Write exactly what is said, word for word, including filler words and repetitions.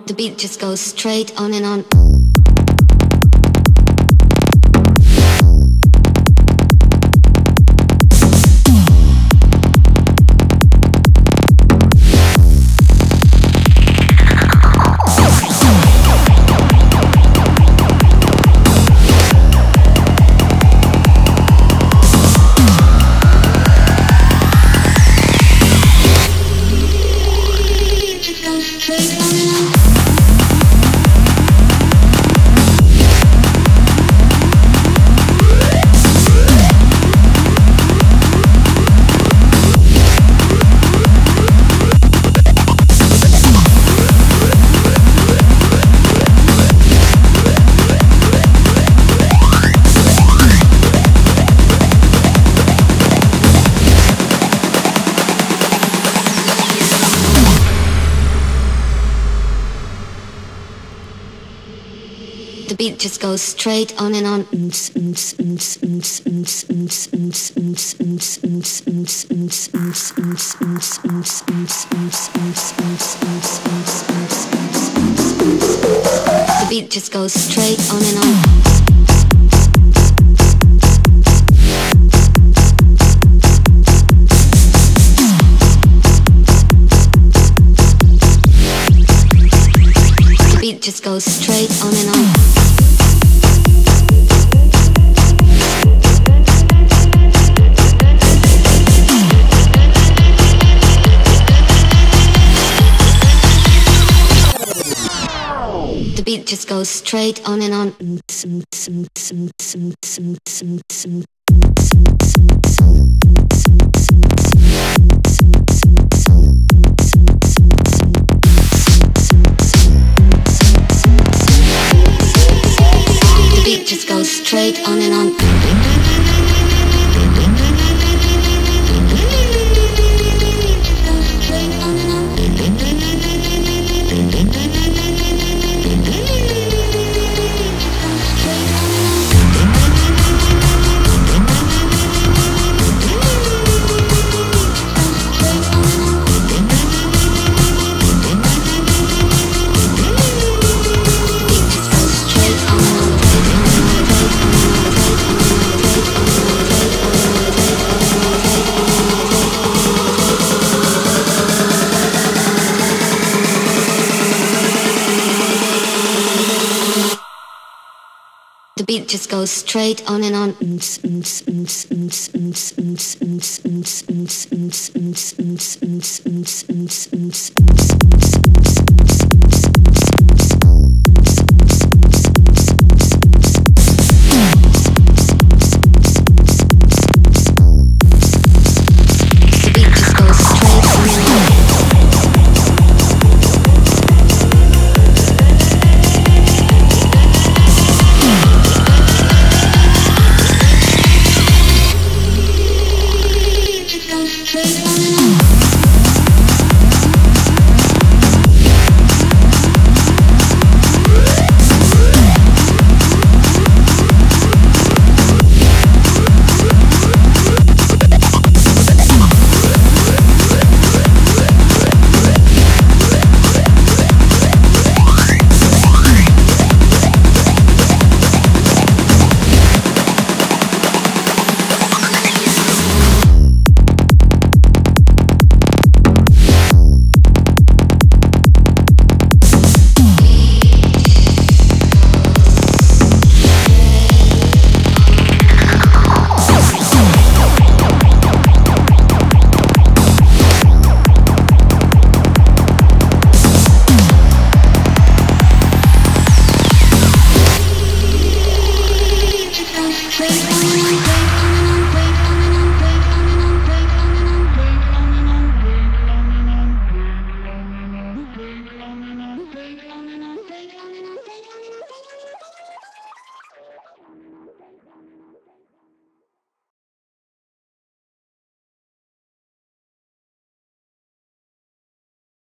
The beat just goes straight on and on. The beat just goes straight on and on. The beat just goes straight on and on. The beat just goes straight on and on. The beat just goes straight on and on. The beat just goes straight on and on. The beat just goes straight on and on.